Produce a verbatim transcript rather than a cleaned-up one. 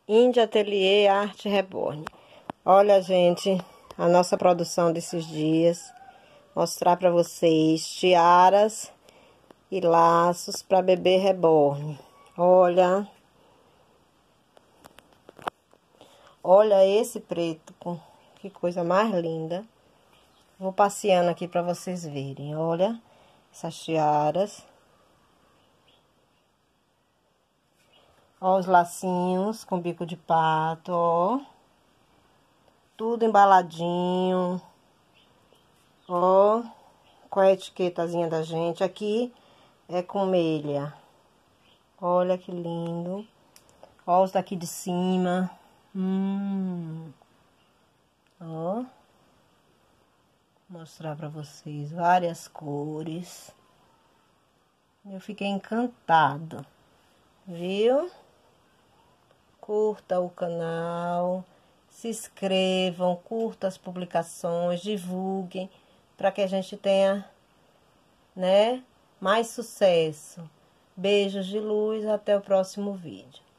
Índia Ateliê Arte Reborn. Olha, gente, a nossa produção desses dias. Mostrar para vocês tiaras e laços para bebê reborn. Olha. Olha esse preto, que coisa mais linda. Vou passeando aqui para vocês verem. Olha essas tiaras. Ó os lacinhos com bico de pato, ó. Tudo embaladinho. Ó, com a etiquetazinha da gente. Aqui é com meia. Olha que lindo. Ó os daqui de cima. Hum. Ó. Vou mostrar pra vocês várias cores. Eu fiquei encantada. Viu? Curta o canal, se inscrevam, curta as publicações, divulguem, para que a gente tenha, né, mais sucesso. Beijos de luz, até o próximo vídeo.